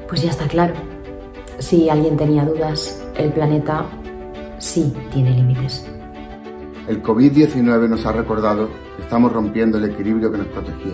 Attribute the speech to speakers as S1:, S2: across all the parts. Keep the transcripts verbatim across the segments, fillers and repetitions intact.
S1: Pues ya está claro. Si alguien tenía dudas, el planeta sí tiene límites.
S2: El COVID diecinueve nos ha recordado que estamos rompiendo el equilibrio que nos protegía.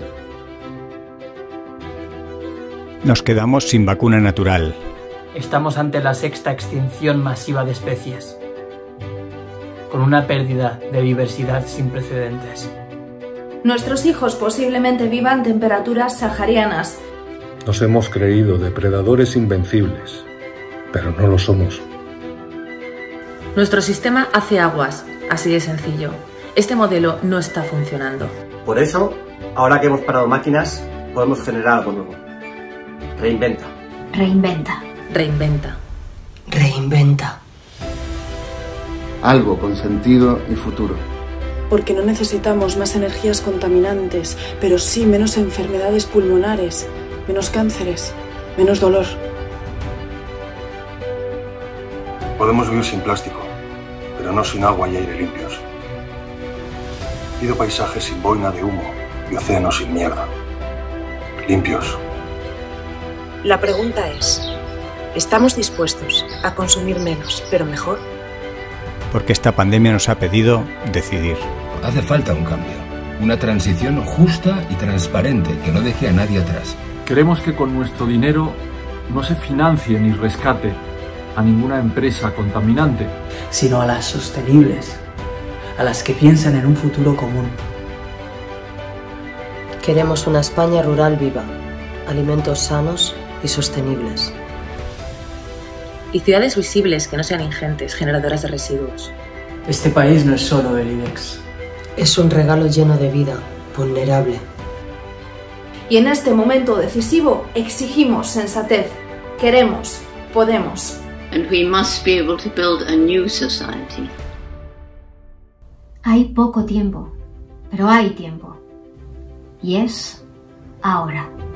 S3: Nos quedamos sin vacuna natural.
S4: Estamos ante la sexta extinción masiva de especies, con una pérdida de diversidad sin precedentes.
S5: Nuestros hijos posiblemente vivan temperaturas saharianas.
S6: Nos hemos creído depredadores invencibles, pero no lo somos.
S7: Nuestro sistema hace aguas, así de sencillo. Este modelo no está funcionando.
S8: Por eso, ahora que hemos parado máquinas, podemos generar algo nuevo. Reinventa.
S1: Reinventa.
S7: Reinventa.
S1: Reinventa.
S2: Algo con sentido y futuro.
S9: Porque no necesitamos más energías contaminantes, pero sí menos enfermedades pulmonares, menos cánceres, menos dolor.
S6: Podemos vivir sin plástico, pero no sin agua y aire limpios. Pido paisajes sin boina de humo y océanos sin mierda. Limpios.
S10: La pregunta es, ¿estamos dispuestos a consumir menos, pero mejor?
S3: Porque esta pandemia nos ha pedido decidir.
S11: Hace falta un cambio, una transición justa y transparente que no deje a nadie atrás.
S12: Queremos que con nuestro dinero no se financie ni rescate a ninguna empresa contaminante,
S4: sino a las sostenibles, a las que piensan en un futuro común.
S13: Queremos una España rural viva, alimentos sanos y sostenibles.
S7: Y ciudades visibles que no sean ingentes, generadoras de residuos.
S4: Este país no es solo el IBEX.
S13: Es un regalo lleno de vida, vulnerable.
S5: Y en este momento decisivo exigimos sensatez. Queremos, podemos.
S14: And we must be able to build a new society.
S1: Hay poco tiempo, pero hay tiempo. Y es ahora.